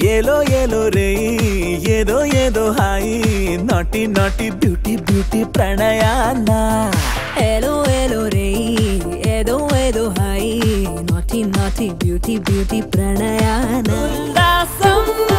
ఏలో రే ఏదో ఏదో హాయి నాటి నాటి బ్యూటీ బ్యూటీ ప్రణయాన ఏలో రే ఏదో ఏదో హాయి నాటి నాటి బ్యూటీ బ్యూటీ ప్రణయాన ఉల్లాసం